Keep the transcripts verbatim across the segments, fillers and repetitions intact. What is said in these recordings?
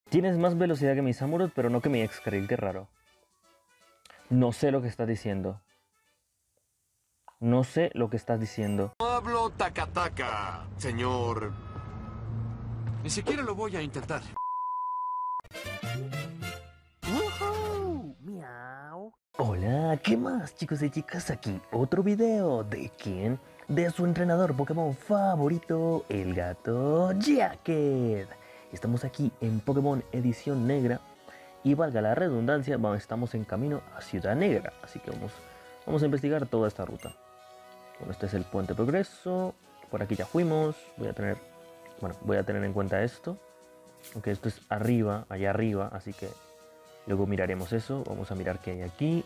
Tienes más velocidad que mi Samurott, pero no que mi Excadrill, qué raro. No sé lo que estás diciendo. No sé lo que estás diciendo. No hablo taca-taca, señor. Ni siquiera lo voy a intentar. ¡Woohoo! ¡Miau! Hola, ¿qué más, chicos y chicas? Aquí otro video. ¿De quién? De su entrenador Pokémon favorito, el gato Jacket. Estamos aquí en Pokémon Edición Negra. Y valga la redundancia, vamos- estamos en camino a Ciudad Negra. Así que vamos, vamos a investigar toda esta ruta. Bueno, este es el Puente Progreso. Por aquí ya fuimos. Voy a tener, bueno, voy a tener en cuenta esto. Aunque esto es arriba, allá arriba. Así que luego miraremos eso. Vamos a mirar qué hay aquí.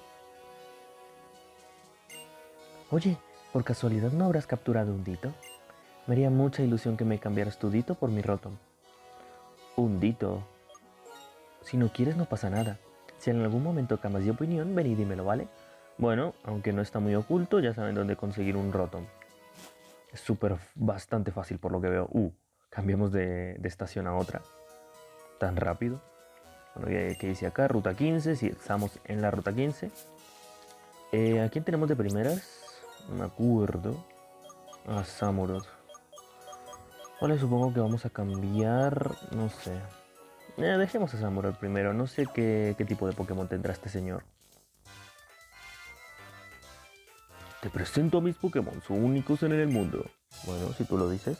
Oye, ¿por casualidad no habrás capturado un Dito? Me haría mucha ilusión que me cambiaras tu Dito por mi Rotom. Un Dito. Si no quieres no pasa nada. Si en algún momento cambias de opinión, ven y dímelo, ¿vale? Bueno, aunque no está muy oculto, ya saben dónde conseguir un Rotom. Es súper, bastante fácil por lo que veo. Uh, cambiamos de, de estación a otra. Tan rápido. Bueno, ¿qué, qué dice acá? Ruta quince, si estamos en la ruta quince. Eh, ¿A quién tenemos de primeras? No me acuerdo. A Samurott. Vale, supongo que vamos a cambiar, no sé. Eh, dejemos a Samurott primero, no sé qué, qué tipo de Pokémon tendrá este señor. Te presento a mis Pokémon, son únicos en el mundo. Bueno, si tú lo dices.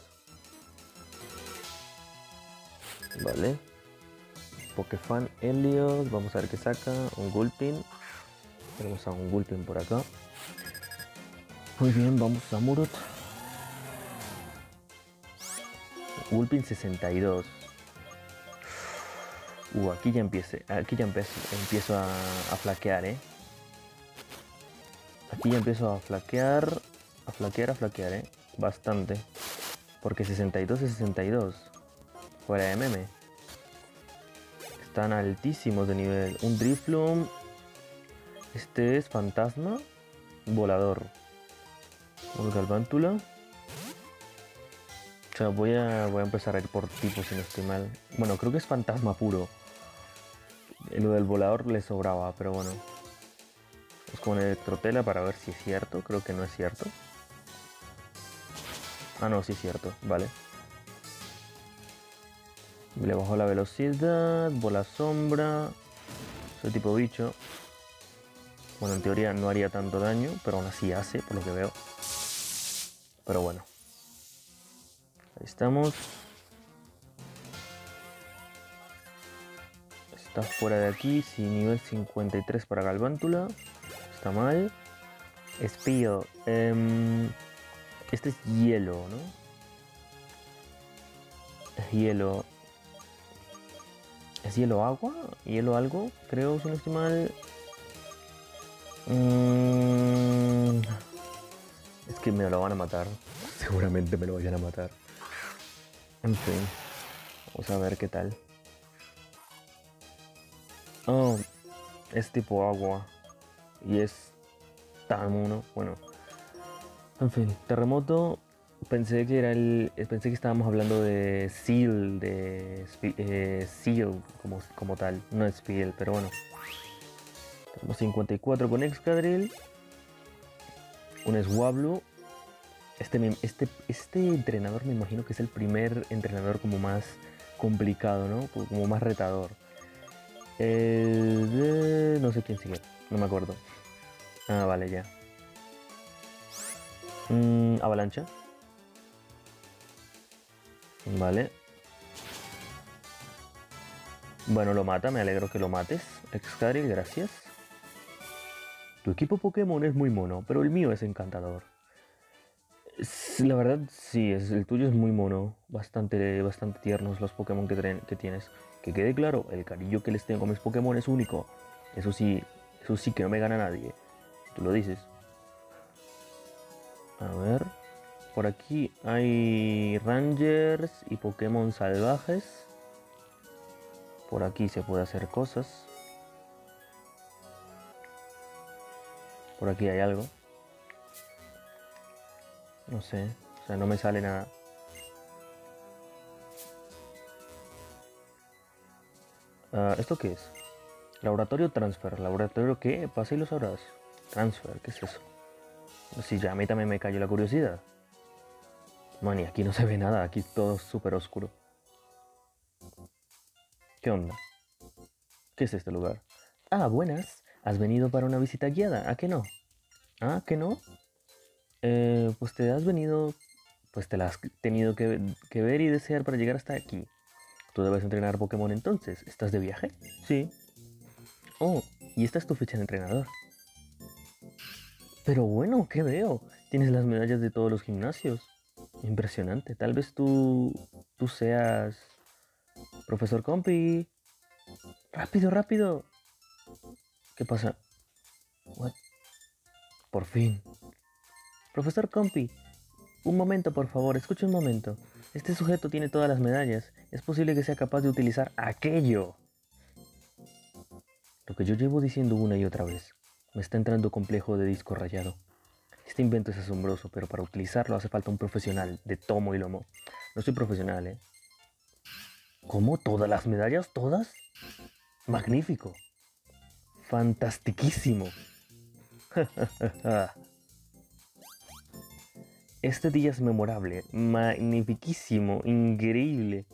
Vale. Pokefan Helios, vamos a ver qué saca. Un Gulpin. Tenemos a un Gulpin por acá. Muy bien, vamos a Samurott. Gulpin sesenta y dos. Uh, aquí ya empiece, aquí ya empiezo, empiezo a, a flaquear, eh. Aquí ya empiezo a flaquear, a flaquear, a flaquear, eh. Bastante. Porque sesenta y dos es sesenta y dos. Fuera de meme. Están altísimos de nivel. Un Drifloom. Este es Fantasma. Volador. Un Galvántula. O sea, voy a, voy a empezar a ir por tipos si no estoy mal. Bueno, creo que es Fantasma puro. Lo del volador le sobraba, pero bueno. Es con Electrotela para ver si es cierto. Creo que no es cierto. Ah, no, sí es cierto. Vale. Le bajo la velocidad. Bola sombra. Ese tipo de bicho. Bueno, en teoría no haría tanto daño, pero aún así hace, por lo que veo. Pero bueno. Ahí estamos. Está fuera de aquí. Sí, nivel cincuenta y tres para Galvántula. Está mal. Espío. Eh, este es hielo, ¿no? Es hielo. ¿Es hielo agua? ¿Hielo algo? Creo, si no estoy mal. Mm, es que me lo van a matar. Seguramente me lo vayan a matar. En fin. Vamos a ver qué tal. Oh, es tipo agua. Y es tan mono. Bueno. En fin, terremoto. Pensé que era el. Pensé que estábamos hablando de Seal, de Spe- eh, Seal como, como tal. No es Spiel, pero bueno. Tenemos cincuenta y cuatro con Excadrill. Un Swablu. Este, me- este, este entrenador me imagino que es el primer entrenador como más complicado, ¿no? Como más retador. El de... No sé quién sigue. No me acuerdo. Ah, vale, ya. Mm, avalancha. Vale. Bueno, lo mata. Me alegro que lo mates. Excadrill, gracias. Tu equipo Pokémon es muy mono, pero el mío es encantador. Es- La verdad, sí, es, el tuyo es muy mono. Bastante, bastante tiernos los Pokémon que, traen- que tienes. Que quede claro, el cariño que les tengo a mis Pokémon es único. Eso sí, eso sí que no me gana nadie. Tú lo dices. A ver. Por aquí hay Rangers y Pokémon salvajes. Por aquí se puede hacer cosas. Por aquí hay algo. No sé. O sea, no me sale nada. Ah, ¿esto qué es? Laboratorio transfer. ¿Laboratorio qué? Pasa y lo sabrás. Transfer, ¿qué es eso? Si ya a mí también me cayó la curiosidad. Man, y aquí no se ve nada, aquí todo es súper oscuro. ¿Qué onda? ¿Qué es este lugar? Ah, buenas. ¿Has venido para una visita guiada? ¿A qué no? ¿Ah, qué no? Eh, pues te has venido... Pues te la has tenido que, que ver y desear para llegar hasta aquí. Tú debes entrenar Pokémon entonces. ¿Estás de viaje? Sí. Oh, y esta es tu ficha de entrenador. Pero bueno, ¿qué veo? Tienes las medallas de todos los gimnasios. Impresionante. Tal vez tú... Tú seas... Profesor Compi. Rápido, rápido. ¿Qué pasa? What? Por fin. Profesor Compi. Un momento, por favor. Escuche un momento. Este sujeto tiene todas las medallas. Es posible que sea capaz de utilizar aquello. Lo que yo llevo diciendo una y otra vez. Me está entrando complejo de disco rayado. Este invento es asombroso, pero para utilizarlo hace falta un profesional de tomo y lomo. No soy profesional, ¿eh? ¿Cómo? ¿Todas las medallas? ¿Todas? Magnífico. Fantastiquísimo. Este día es memorable, magnifiquísimo, increíble.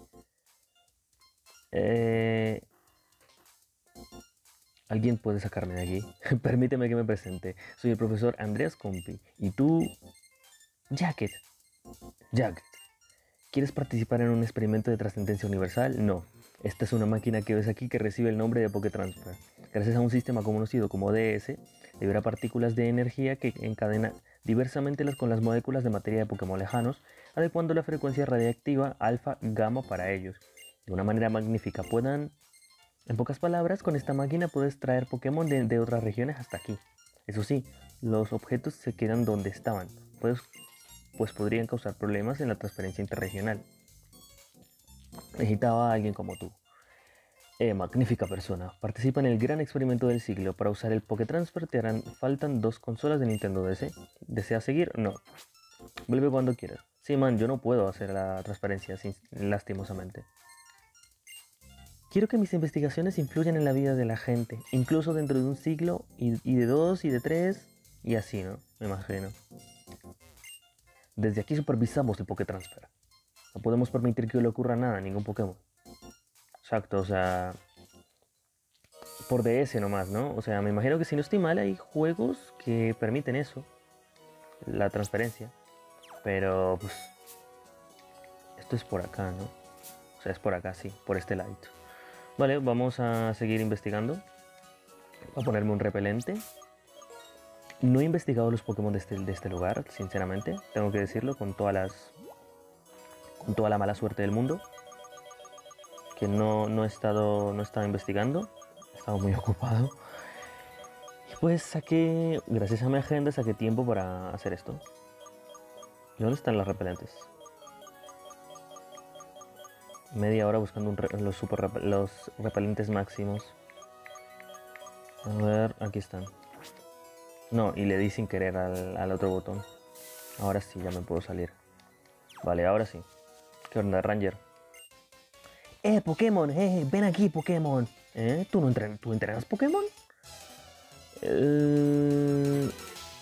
Eh... ¿Alguien puede sacarme de aquí? Permíteme que me presente. Soy el profesor Andreas Compi. ¿Y tú? Jacket. Jacket. ¿Quieres participar en un experimento de trascendencia universal? No. Esta es una máquina que ves aquí que recibe el nombre de Pokétransfer. Gracias a un sistema conocido como D S, libera partículas de energía que encadena diversamente las con las moléculas de materia de Pokémon lejanos, adecuando la frecuencia radiactiva alfa-gamma para ellos. De una manera magnífica puedan... En pocas palabras, con esta máquina puedes traer Pokémon de, de otras regiones hasta aquí. Eso sí, los objetos se quedan donde estaban, pues, pues podrían causar problemas en la transferencia interregional. Necesitaba a alguien como tú. Eh, magnífica persona. Participa en el gran experimento del siglo. Para usar el Pokétransfer te harán faltan dos consolas de Nintendo D S. ¿Deseas seguir? No. Vuelve cuando quieras. Sí, man, yo no puedo hacer la transferencia sin, lastimosamente. Quiero que mis investigaciones influyan en la vida de la gente, incluso dentro de un siglo, y, y de dos, y de tres, y así, ¿no? Me imagino. Desde aquí supervisamos el Pokétransfer. No podemos permitir que le ocurra nada a ningún Pokémon. Exacto, o sea... Por D S nomás, ¿no? O sea, me imagino que si no estoy mal hay juegos que permiten eso. La transferencia. Pero, pues... Esto es por acá, ¿no? O sea, es por acá, sí, por este lado. Vale, vamos a seguir investigando. Voy a ponerme un repelente. No he investigado los Pokémon de este, de este lugar, sinceramente. Tengo que decirlo con todas las... Con toda la mala suerte del mundo. Que no, no, he estado, no he estado investigando. He estado muy ocupado. Y pues saqué... Gracias a mi agenda saqué tiempo para hacer esto. ¿Y dónde están los repelentes? Media hora buscando un re los, super rep los repelentes máximos. A ver, aquí están. No, y le di sin querer al, al otro botón. Ahora sí, ya me puedo salir. Vale, ahora sí. ¿Qué onda, Ranger? ¡Eh, Pokémon! ¡Eh, ven aquí, Pokémon! ¿Eh? ¿Tú no entrenas, ¿tú entrenas Pokémon? Eh...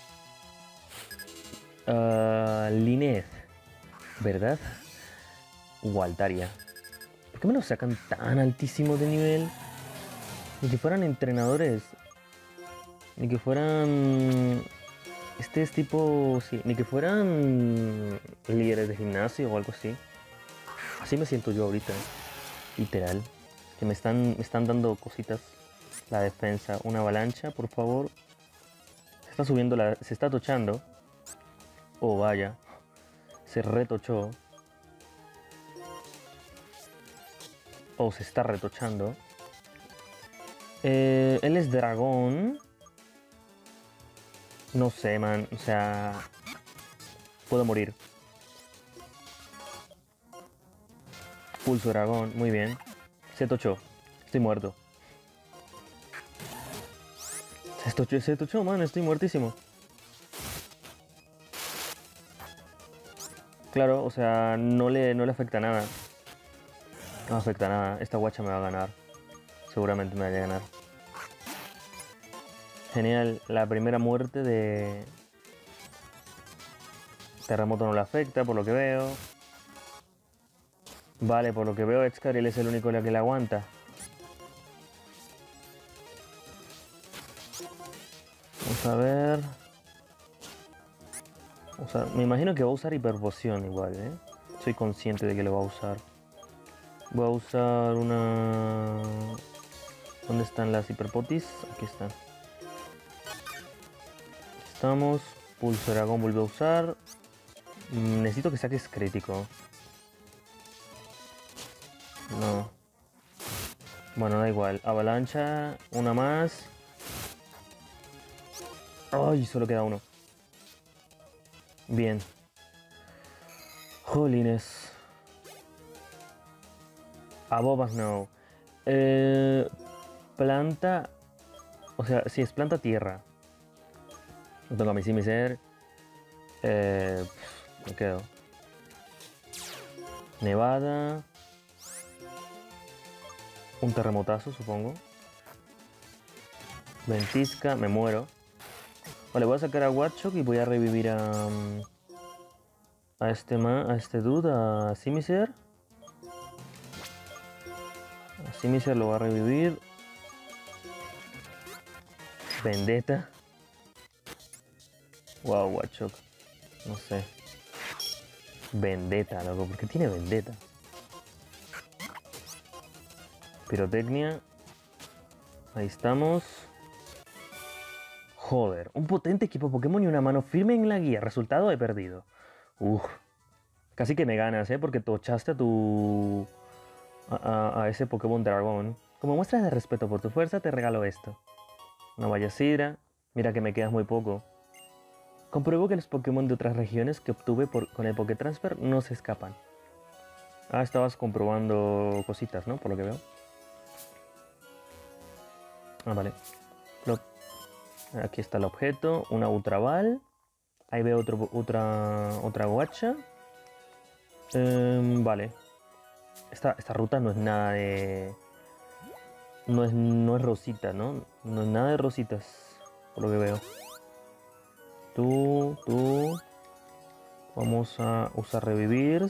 Uh, Linez, ¿verdad? O Altaria. ¿Por qué me lo sacan tan altísimo de nivel? Ni que fueran entrenadores. Ni que fueran... Este es tipo... Sí, ni que fueran líderes de gimnasio o algo así. Así me siento yo ahorita. Literal. Que me están, me están dando cositas. La defensa. Una avalancha, por favor. Se está subiendo la... Se está tochando. Oh, vaya. Se retochó. Oh, se está retochando. Eh, él es dragón. No sé, man. O sea... Puedo morir. Pulso dragón. Muy bien. Se tochó. Estoy muerto. Se tochó, se tochó, man. Estoy muertísimo. Claro, o sea, no le, no le afecta nada. No afecta nada. Esta guacha me va a ganar. seguramente me vaya a ganar. Genial, la primera muerte de... Terremoto no le afecta, por lo que veo. Vale, por lo que veo, Excadrill es el único que le aguanta. Vamos a ver... O sea, me imagino que va a usar hiperpoción igual, ¿eh? Soy consciente de que lo va a usar. Voy a usar una... ¿Dónde están las hiperpotis? Aquí están. Aquí estamos. Pulso dragón vuelve a usar. Mm, necesito que saques crítico. No. Bueno, da igual. Avalancha. Una más. Ay, solo queda uno. Bien. Jolines. Above Snow. Eh, planta. O sea, si es planta tierra. No tengo a mi Simisear. Eh, me quedo. Nevada. Un terremotazo, supongo. Ventisca. Me muero. Vale, voy a sacar a Watchok y voy a revivir a... A este, ma, a este dude, a Simisear. A Simisear lo va a revivir. Vendetta. Wow, Watchok. No sé. Vendetta, loco. ¿Por qué tiene Vendetta? Pirotecnia. Ahí estamos. Joder. Un potente equipo Pokémon y una mano firme en la guía. Resultado, he perdido. Uf. Casi que me ganas, ¿eh? Porque tochaste a tu... A, a, a ese Pokémon Dragón. Como muestra de respeto por tu fuerza, te regalo esto. Una valla sidra. Mira que me quedas muy poco. Compruebo que los Pokémon de otras regiones que obtuve por, con el Pokétransfer no se escapan. Ah, estabas comprobando cositas, ¿no? Por lo que veo. Ah, vale. Plop. Aquí está el objeto. Una Ultraval. Ahí veo otro, otra, otra guacha. Um, vale. Esta, esta ruta no es nada de... No es, no es rosita, ¿no? No es nada de rositas, por lo que veo. Tú, tú. Vamos a usar revivir.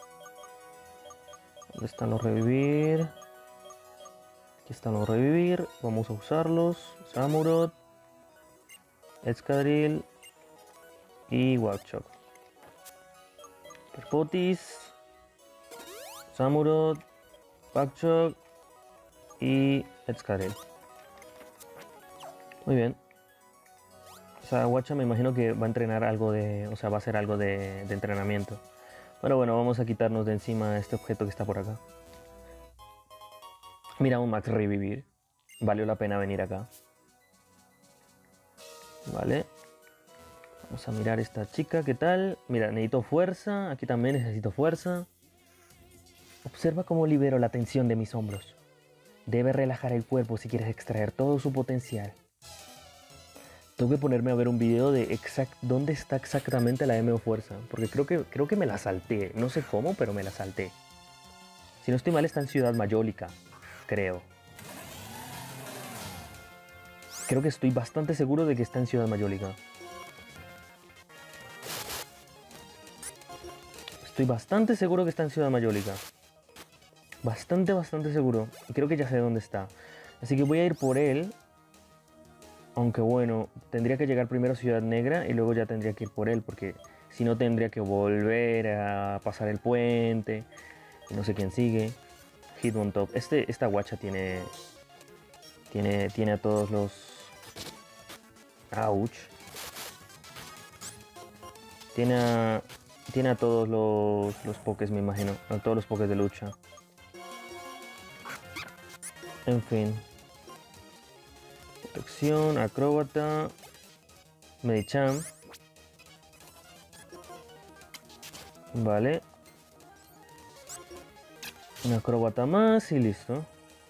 ¿Dónde están los revivir? Aquí están los revivir. Vamos a usarlos. Samurott. Excadrill. Y Watchok. Perpotis. Samurott. Watchok. Y Excadrill. Muy bien. O sea, Watcha me imagino que va a entrenar algo de... O sea, va a hacer algo de, de entrenamiento. Pero bueno, vamos a quitarnos de encima este objeto que está por acá. Mira, un Max Revivir. Valió la pena venir acá. Vale. Vamos a mirar esta chica, ¿qué tal? Mira, necesito fuerza. Aquí también necesito fuerza. Observa cómo libero la tensión de mis hombros. Debes relajar el cuerpo si quieres extraer todo su potencial. Tengo que ponerme a ver un video de exact dónde está exactamente la M O Fuerza. Porque creo que, creo que me la salté. No sé cómo, pero me la salté. Si no estoy mal, está en Ciudad Mayólica. Creo. Creo que estoy bastante seguro de que está en Ciudad Mayólica. Estoy bastante seguro que está en Ciudad Mayólica. Bastante, bastante seguro. Y creo que ya sé dónde está. Así que voy a ir por él. Aunque bueno, tendría que llegar primero a Ciudad Negra y luego ya tendría que ir por él. Porque si no tendría que volver a pasar el puente. Y no sé quién sigue. Hitmontop. Este, esta guacha tiene... Tiene, tiene a todos los... Ouch. Tiene a... Tiene a todos los, los pokés, me imagino. A todos los pokés de lucha. En fin. Protección, acróbata. Medicham. Vale. Un acróbata más y listo.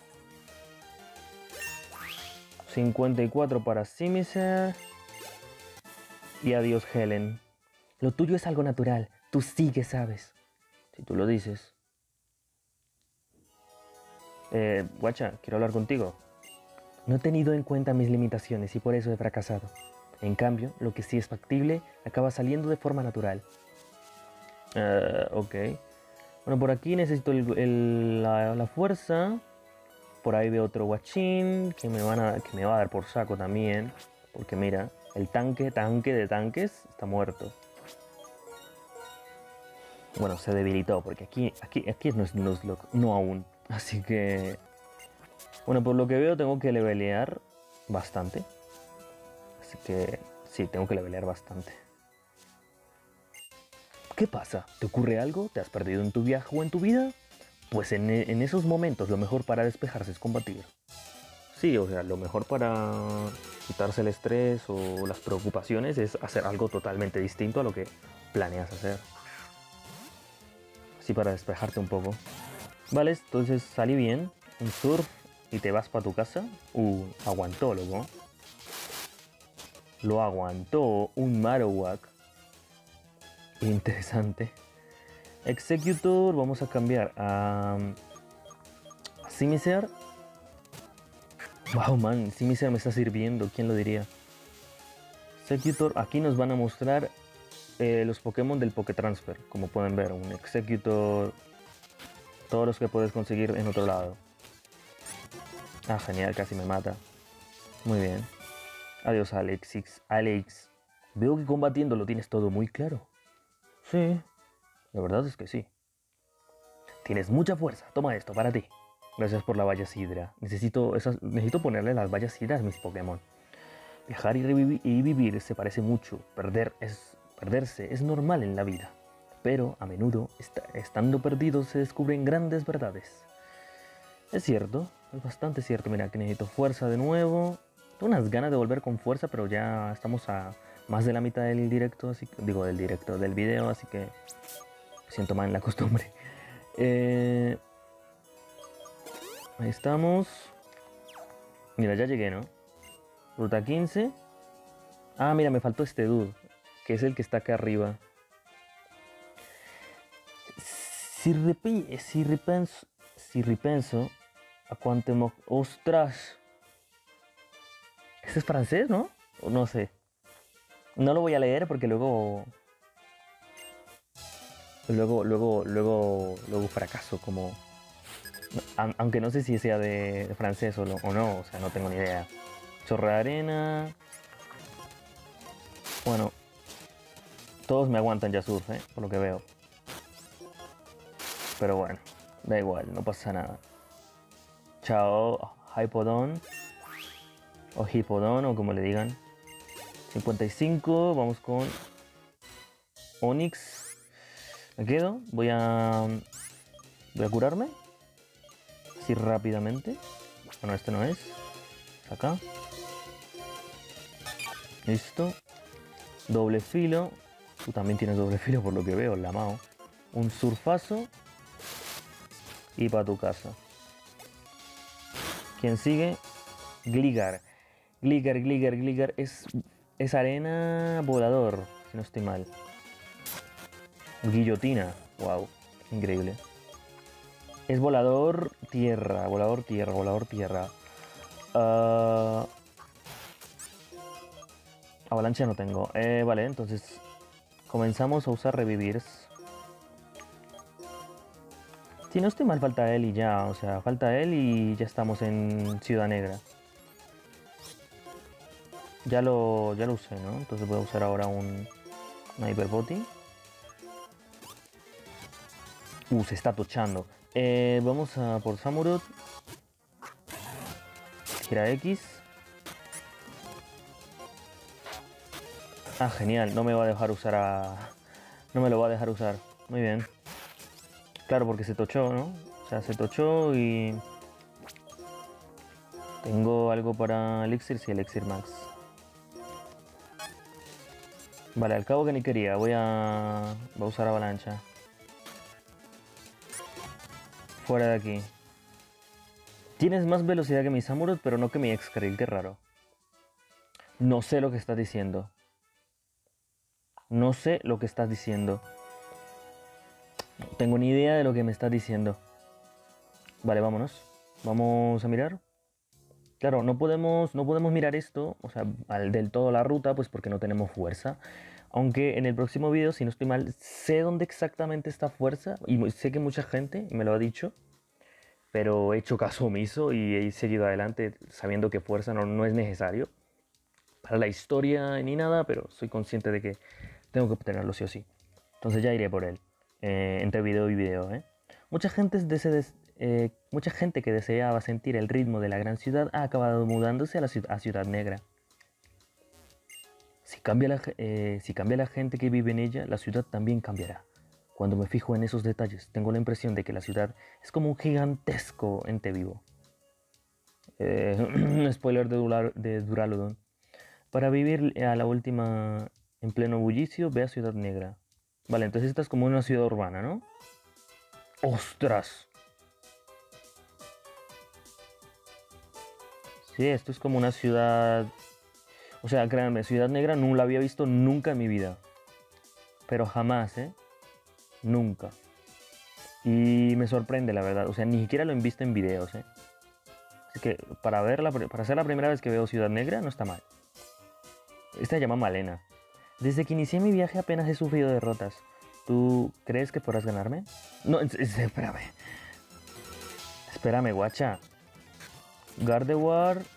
cincuenta y cuatro para Simisear. Y adiós, Helen. Lo tuyo es algo natural. Tú sí que sabes. Si tú lo dices. Eh, guacha, quiero hablar contigo. No he tenido en cuenta mis limitaciones y por eso he fracasado. En cambio, lo que sí es factible acaba saliendo de forma natural. Uh, ok. Bueno, por aquí necesito el, el, la, la fuerza. Por ahí veo otro guachín que me, van a, que me va a dar por saco también. Porque mira, el tanque, tanque de tanques está muerto. Bueno, se debilitó porque aquí, aquí, aquí no es Nuzlocke, no aún. Así que... Bueno, por lo que veo tengo que levelear bastante. Así que sí, tengo que levelear bastante. ¿Qué pasa? ¿Te ocurre algo? ¿Te has perdido en tu viaje o en tu vida? Pues en, en esos momentos lo mejor para despejarse es combatir. Sí, o sea, lo mejor para quitarse el estrés o las preocupaciones es hacer algo totalmente distinto a lo que planeas hacer. Así para despejarte un poco. Vale, entonces salí bien, un surf y te vas para tu casa. Uh, aguantó, loco. Lo aguantó un Marowak. Interesante. Executor, vamos a cambiar a, a Simisear. Wow, man, Simisear me está sirviendo, ¿quién lo diría? Executor, aquí nos van a mostrar eh, los Pokémon del Pokétransfer, como pueden ver, un Executor, todos los que puedes conseguir en otro lado. Ah, genial, casi me mata. Muy bien. Adiós, Alexix. Alex, veo que combatiendo lo tienes todo muy claro. Sí, la verdad es que sí. Tienes mucha fuerza, toma esto para ti. Gracias por la valla sidra. Necesito, esas, necesito ponerle las vallas sidras a mis Pokémon. Viajar y, revivi y vivir se parece mucho. Perder es, perderse es normal en la vida. Pero a menudo, est estando perdidos, se descubren grandes verdades. Es cierto, es bastante cierto. Mira, que necesito fuerza de nuevo. Tengo unas ganas de volver con fuerza, pero ya estamos a más de la mitad del directo, así que, digo, del directo, del video, así que siento mal en la costumbre. Eh, ahí estamos. Mira, ya llegué, ¿no? Ruta quince. Ah, mira, me faltó este dude, que es el que está acá arriba. Si, repi si repenso, si repenso a cuánto... ¡Ostras! Ese es francés, ¿no? O no sé. No lo voy a leer porque luego... Luego, luego, luego, luego fracaso como... Aunque no sé si sea de, de francés o no, o no, o sea, no tengo ni idea. Chorro de arena... Bueno, todos me aguantan ya surf, ¿eh? Por lo que veo. Pero bueno, da igual, no pasa nada. Chao, Hypodon. O Hippodon, o como le digan. cincuenta y cinco, vamos con Onix. Me quedo, voy a... Voy a curarme. Así rápidamente. Bueno, este no es. Es acá. Listo. Doble filo. Tú también tienes doble filo por lo que veo, la mao. Un surfazo. Y para tu casa. ¿Quién sigue? Gligar. Gligar, Gligar, Gligar. Es, es arena volador, si no estoy mal. Guillotina. Wow. Increíble. Es volador tierra. Volador tierra. Volador tierra. Uh... Avalancha no tengo. Eh, vale, entonces comenzamos a usar revivirs. Si no estoy mal, falta él y ya. O sea, falta él y ya estamos en Ciudad Negra. Ya lo, ya lo usé, ¿no? Entonces voy a usar ahora un, una Hyperboti. Uh, se está tochando. Eh, vamos a por Samurott. Gira X. Ah, genial, no me va a dejar usar a... No me lo va a dejar usar. Muy bien. Claro, porque se tochó, ¿no? O sea, se tochó y... Tengo algo para Elixir, sí, Elixir Max. Vale, al cabo que ni quería, voy a... Voy a usar Avalancha. Fuera de aquí. Tienes más velocidad que mi Samurott, pero no que mi Excadrill, qué raro. No sé lo que estás diciendo. No sé lo que estás diciendo. No tengo ni idea de lo que me estás diciendo. Vale, vámonos. Vamos a mirar. Claro, no podemos, no podemos mirar esto, o sea, al, del todo la ruta, pues porque no tenemos fuerza. Aunque en el próximo video, si no estoy mal, sé dónde exactamente está fuerza. Y mu- sé que mucha gente me lo ha dicho. Pero he hecho caso omiso y he seguido adelante sabiendo que fuerza no, no es necesario para la historia ni nada, pero soy consciente de que tengo que obtenerlo sí o sí. Entonces ya iré por él, eh, entre video y video. ¿eh? Mucha gente, dese- des- eh, mucha gente que deseaba sentir el ritmo de la gran ciudad ha acabado mudándose a la ciu- a Ciudad Negra. Si cambia, la, ge- eh, si cambia la gente que vive en ella, la ciudad también cambiará. Cuando me fijo en esos detalles, tengo la impresión de que la ciudad es como un gigantesco ente vivo. Eh, spoiler de, Dular- de Duraludon. Para vivir a la última en pleno bullicio, ve a Ciudad Negra. Vale, entonces esta es como una ciudad urbana, ¿no? ¡Ostras! Sí, esto es como una ciudad... O sea, créanme, Ciudad Negra no la había visto nunca en mi vida. Pero jamás, ¿eh? Nunca. Y me sorprende, la verdad. O sea, ni siquiera lo he visto en videos, ¿eh? Así que para verla, para ser la primera vez que veo Ciudad Negra, no está mal. Esta se llama Malena. Desde que inicié mi viaje apenas he sufrido derrotas. ¿Tú crees que podrás ganarme? No, es- es- espérame. Espérame, guacha. Gardevoir.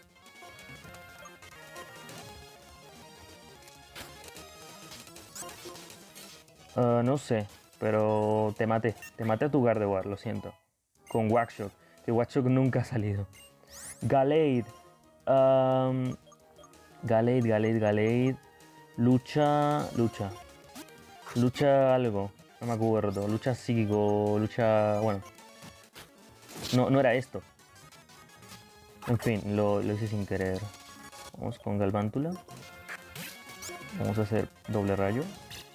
Ah, no sé, pero te maté. Te maté a tu Gardevoir, lo siento. Con Waxshot, que Waxshot nunca ha salido. Gallade. Um, Gallade, Gallade, Gallade. Lucha. Lucha. Lucha algo. No me acuerdo. Lucha psíquico. Lucha. Bueno. No, no era esto. En fin, lo, lo hice sin querer. Vamos con Galvántula. Vamos a hacer doble rayo.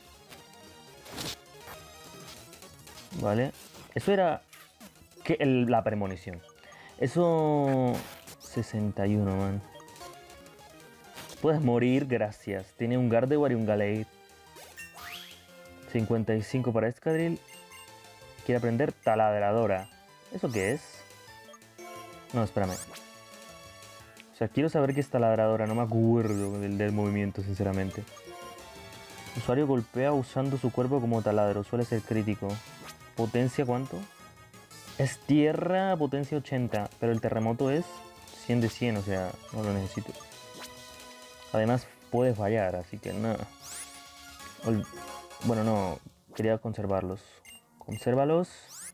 Vale. Eso era que el- la premonición. Eso... sesenta y uno, man. Puedes morir, gracias. Tiene un Gardevoir y un Gallade. cincuenta y cinco para Escadril. Quiere aprender Taladradora. ¿Eso qué es? No, espérame. O sea, quiero saber qué es Taladradora. No me acuerdo del, del movimiento, sinceramente. Usuario golpea usando su cuerpo como taladro. Suele ser crítico. ¿Potencia cuánto? Es tierra, potencia ochenta. Pero el terremoto es cien de cien. O sea, no lo necesito. Además, puede fallar, así que nada. Ol- Bueno, no. Quería conservarlos. Consérvalos.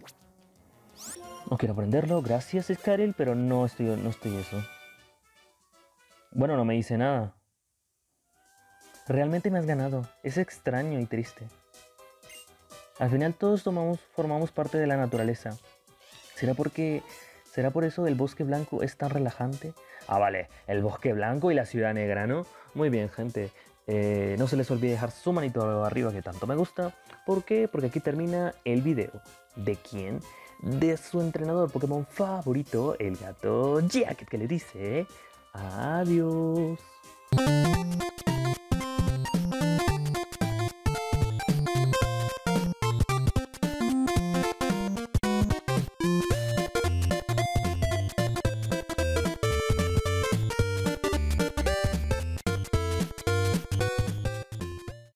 No quiero aprenderlo. Gracias, Scaril, pero no estoy, no estoy eso. Bueno, no me dice nada. Realmente me has ganado. Es extraño y triste. Al final todos tomamos, formamos parte de la naturaleza. ¿Será porque... ¿Será por eso el bosque blanco es tan relajante? Ah, vale. El bosque blanco y la ciudad negra, ¿no? Muy bien, gente. Eh, no se les olvide dejar su manito arriba que tanto me gusta. ¿Por qué? Porque aquí termina el video. ¿De quién? De su entrenador Pokémon favorito, el gato Jacket, que le dice... Adiós.